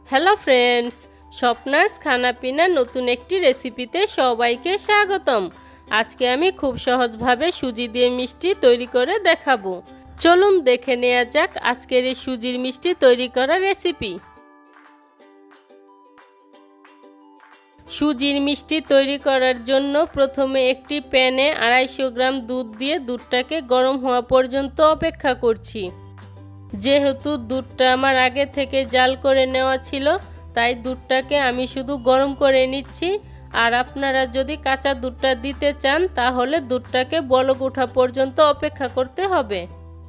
Hello friends, স্বপ্নাস খানাপিনা নতুন একটি রেসিপিতে সবাইকে স্বাগতম। আজকে আমি খুব সহজভাবে সুজি দিয়ে মিষ্টি তৈরি করে দেখাবো। চলুন দেখে নেওয়া যাক আজকের এই সুজির মিষ্টি তৈরি করার রেসিপি। সুজির মিষ্টি তৈরি করার জন্য প্রথমে একটি প্যানে 250 গ্রাম দুধ দিয়ে দুধটাকে গরম হওয়া পর্যন্ত অপেক্ষা করছি। যেহেতু দুধটা আমার আগে থেকে জাল করে নেওয়া ছিল, তাই দুধটাকে আমি শুধু গরম করে নিচ্ছি। আর আপনারা যদি কাঁচা দুধটা দিতে চান তাহলে দুধটাকে বলক ওঠা পর্যন্ত অপেক্ষা করতে হবে।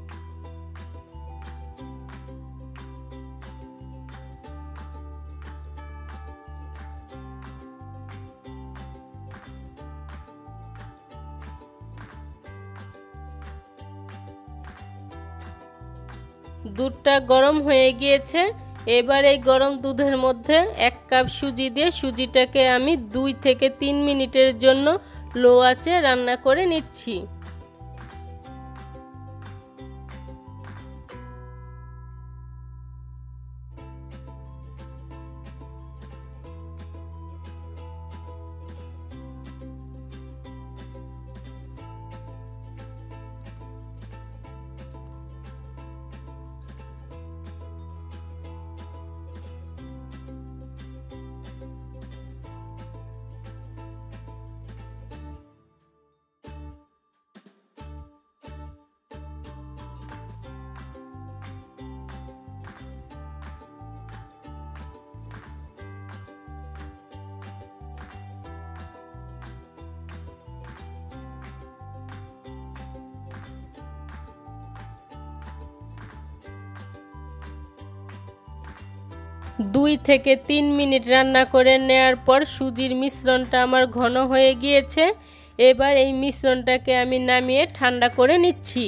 দুধটা গরম হয়ে গিয়েছে। এবার এই গরম দুধের মধ্যে 1 কাপ সুজি দিয়ে সুজিটাকে আমি 2 থেকে 3 মিনিটের জন্য লো আঁচে রান্না করে নিচ্ছি। দুই থেকে 3 মিনিট রান্না করে নেওয়ার পর সুজির মিশ্রণটা আমার ঘন হয়ে গিয়েছে। এবার এই মিশ্রণটাকে আমি নামিয়ে ঠান্ডা করে নিচ্ছি।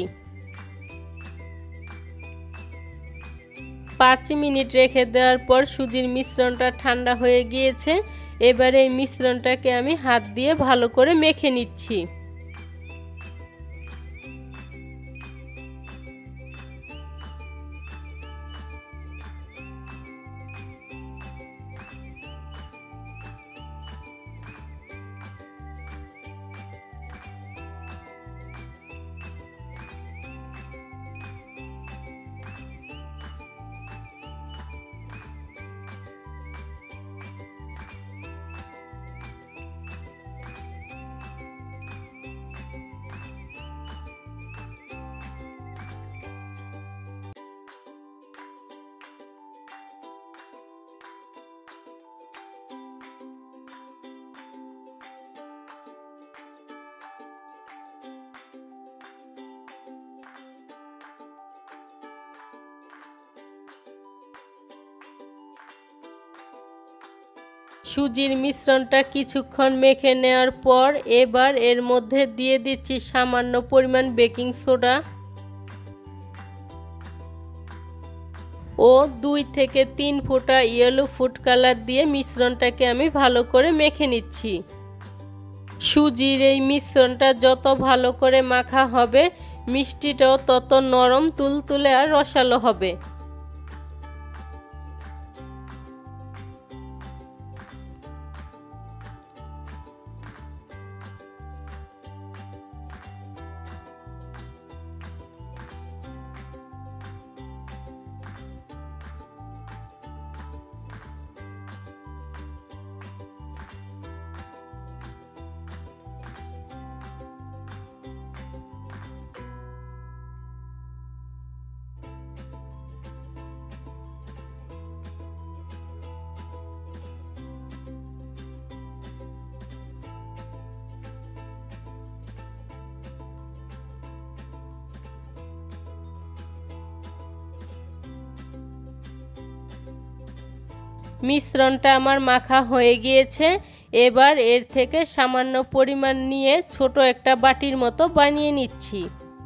5 মিনিট রেখে দেওয়ার পর সুজির মিশ্রণটা ঠান্ডা হয়ে গিয়েছে। এবার এই মিশ্রণটাকে আমি হাত দিয়ে ভালো করে মেখে নিচ্ছি। সুজির মিশ্রণটা কিছুক্ষণ মেখে নেওয়ার পর এবার এর মধ্যে দিয়ে দিচ্ছি সামান্য পরিমাণ বেকিং সোডা ও 2 থেকে 3 ফোঁটা ইয়েলো ফুড কালার দিয়ে মিশ্রণটাকে আমি ভালো করে মেখে নিচ্ছি। সুজির এই মিশ্রণটা যত ভালো করে মাখা হবে, মিষ্টিটাও তত নরম, তুলতুলে আর রসালো হবে। মিশ্রণটা আমার মাখা হয়ে গিয়েছে। এবার এর থেকে সামান্য পরিমাণ নিয়ে ছোট একটা বাটির মতো বানিয়ে নিচ্ছি।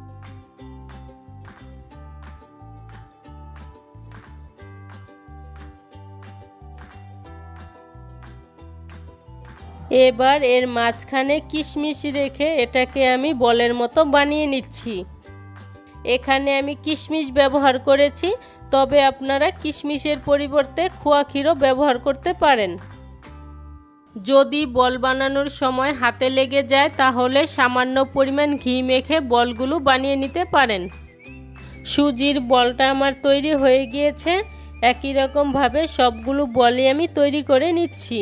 এবার এর মাঝখানে কিশমিশ রেখে এটাকে আমি বলের মতো বানিয়ে নিচ্ছি। এখানে আমি কিশমিশ ব্যবহার করেছি, তবে আপনারা কিশমিশের পরিবর্তে খোয়া ক্ষীরও ব্যবহার করতে পারেন। যদি বল বানানোর সময় হাতে লেগে যায় তাহলে সামান্য পরিমাণ ঘি মেখে বলগুলো বানিয়ে নিতে পারেন। সুজির বলটা আমার তৈরি হয়ে গিয়েছে। একই রকমভাবে সবগুলো বলই আমি তৈরি করে নিচ্ছি।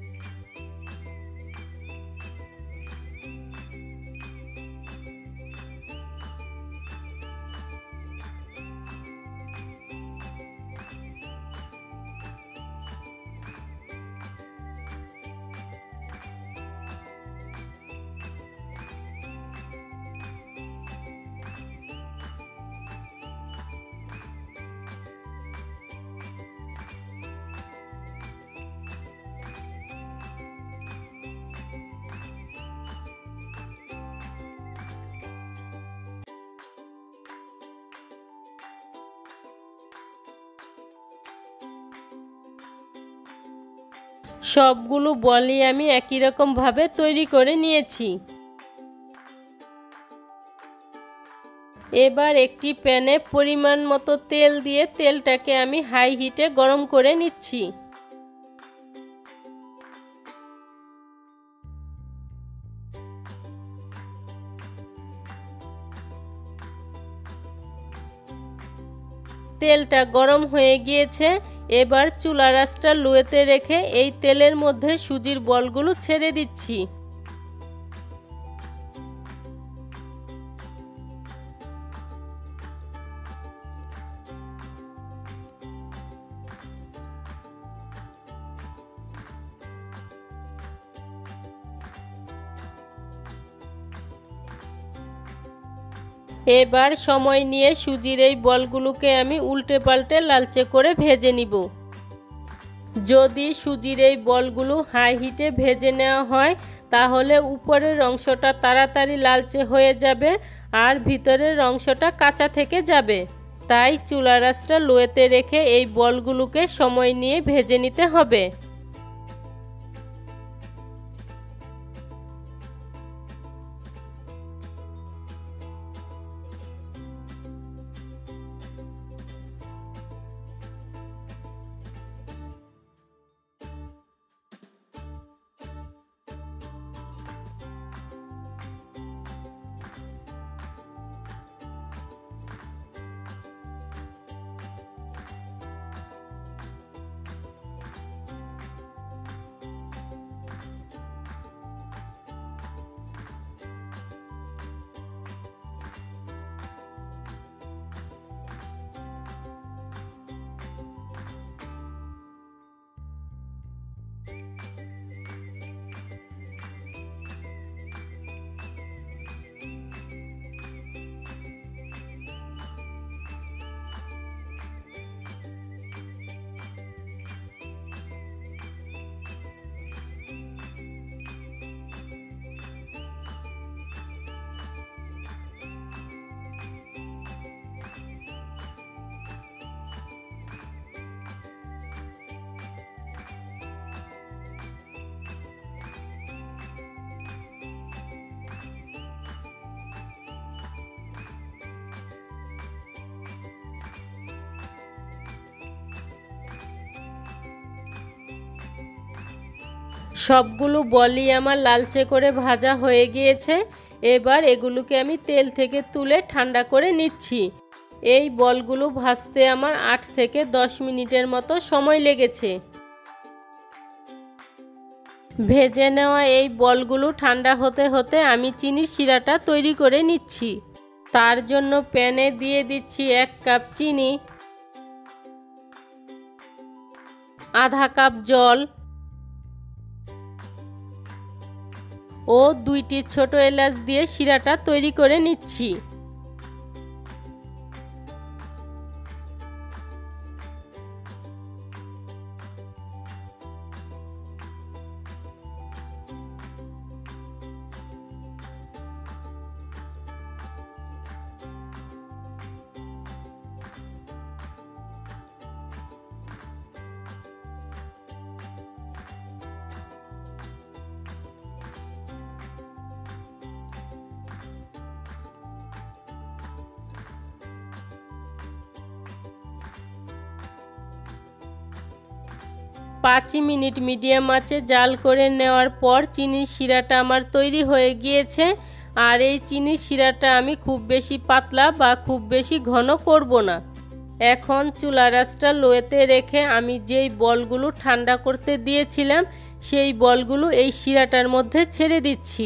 সবগুলো বলই আমি একই রকমভাবে তৈরি করে নিয়েছি। এবার একটি প্যানে পরিমাণ মতো তেল দিয়ে তেলটাকে আমি হাই হিটে গরম করে নিচ্ছি। তেলটা গরম হয়ে গিয়েছে। এবার চুলার আঁচটা লোতে রেখে এই তেলের মধ্যে সুজির বলগুলো ছেড়ে দিচ্ছি। এবার সময় নিয়ে সুজির এই বলগুলোকে আমি উল্টে পাল্টে লালচে করে ভেজে নিব। যদি সুজির এই বলগুলো হাই হিটে ভেজে নেওয়া হয় তাহলে উপরের অংশটা তাড়াতাড়ি লালচে হয়ে যাবে আর ভিতরের অংশটা কাঁচা থেকে যাবে। তাই চুলার আঁচটা লোতে রেখে এই বলগুলোকে সময় নিয়ে ভেজে নিতে হবে। সবগুলো বলই আমার লালচে করে ভাজা হয়ে গিয়েছে। এবার এগুলোকে আমি তেল থেকে তুলে ঠান্ডা করে নিচ্ছি। এই বলগুলো ভাজতে আমার 8 থেকে 10 মিনিটের মতো সময় লেগেছে। ভেজে নেওয়া এই বলগুলো ঠান্ডা হতে হতে আমি চিনির শিরাটা তৈরি করে নিচ্ছি। তার জন্য প্যানে দিয়ে দিচ্ছি 1 কাপ চিনি, আধা কাপ জল ও 2টি ছোট এলাচ দিয়ে শিরাটা তৈরি করে নিচ্ছি। 5 মিনিট মিডিয়াম আঁচে জাল করে নেওয়ার পর চিনির শিরাটা আমার তৈরি হয়ে গিয়েছে। আর এই চিনির শিরাটা আমি খুব বেশি পাতলা বা খুব বেশি ঘন করব না। এখন চুলার আঁচটা লোতে রেখে আমি যেই বলগুলো ঠান্ডা করতে দিয়েছিলাম সেই বলগুলো এই শিরাটার মধ্যে ছেড়ে দিচ্ছি।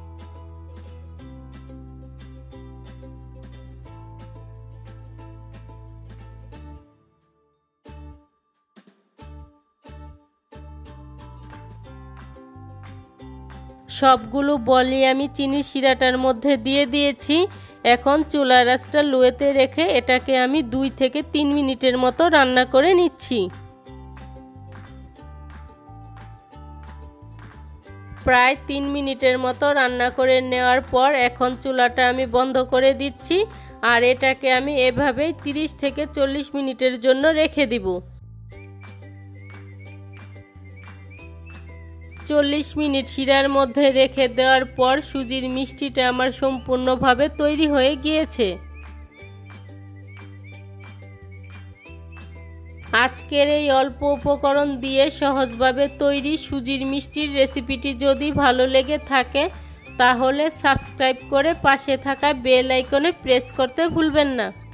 সবগুলো বলই আমি চিনির শিরাটার মধ্যে দিয়ে দিয়েছি। এখন চুলার আঁচটা লোতে রেখে এটাকে আমি 2 থেকে 3 মিনিটের মতো রান্না করে নিচ্ছি। প্রায় 3 মিনিটের মতো রান্না করে নেওয়ার পর এখন চুলাটা আমি বন্ধ করে দিচ্ছি। আর এটাকে আমি এভাবেই 30 থেকে 40 মিনিটের জন্য রেখে দিব। 40 মিনিট শিরার মধ্যে রেখে দেওয়ার পর সুজির মিষ্টিটা আমার সম্পূর্ণভাবে তৈরি হয়ে গিয়েছে। আজকের এই অল্প উপকরণ দিয়ে সহজভাবে তৈরি সুজির মিষ্টির রেসিপিটি যদি ভালো লেগে থাকে তাহলে সাবস্ক্রাইব করে পাশে থাকা বেল আইকনে প্রেস করতে ভুলবেন না।